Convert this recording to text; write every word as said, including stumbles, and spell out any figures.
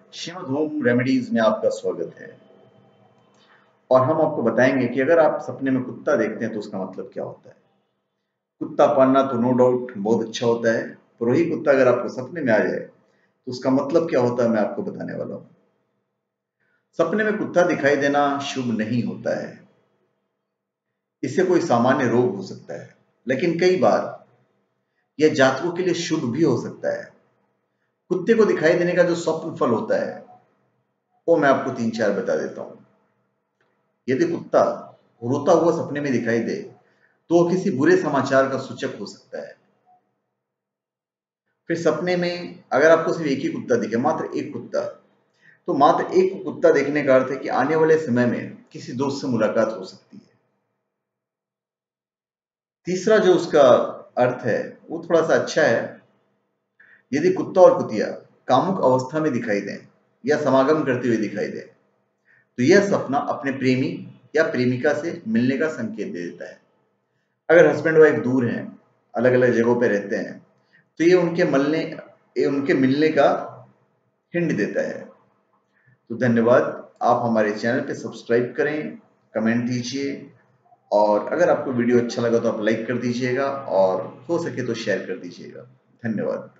Shrimad home remedies में आपका स्वागत है। और हम आपको बताएंगे कि अगर आप सपने में कुत्ता देखते हैं तो उसका मतलब क्या होता है। कुत्ता पालना तो नो डाउट बहुत अच्छा होता है, पर वही कुत्ता अगर आपको सपने में आ जाए तो उसका मतलब क्या होता है मैं आपको बताने वाला हूं। सपने में कुत्ता दिखाई देना शुभ नहीं होता है। इससे कोई सामान्य रोग हो सकता है, लेकिन कई बार यह जातकों के लिए शुभ भी हो सकता है। कुत्ते को दिखाई देने का जो स्वप्न फल होता है वो मैं आपको तीन चार बता देता हूं। यदि कुत्ता रोता हुआ सपने में दिखाई दे तो वो किसी बुरे समाचार का सूचक हो सकता है। फिर सपने में अगर आपको सिर्फ एक ही कुत्ता दिखे, मात्र एक कुत्ता, तो मात्र एक कुत्ता देखने का अर्थ है कि आने वाले समय में किसी दोस्त से मुलाकात हो सकती है। तीसरा जो उसका अर्थ है वो थोड़ा सा अच्छा है। यदि कुत्ता और कुतिया कामुक अवस्था में दिखाई दें या समागम करते हुए दिखाई दें तो यह सपना अपने प्रेमी या प्रेमिका से मिलने का संकेत दे देता है। अगर हस्बैंड वाइफ दूर हैं, अलग अलग जगहों पे रहते हैं, तो ये उनके मिलने ये उनके मिलने का हिंट देता है। तो धन्यवाद। आप हमारे चैनल पे सब्सक्राइब करें, कमेंट दीजिए, और अगर आपको वीडियो अच्छा लगा तो आप लाइक कर दीजिएगा और हो सके तो शेयर कर दीजिएगा। धन्यवाद।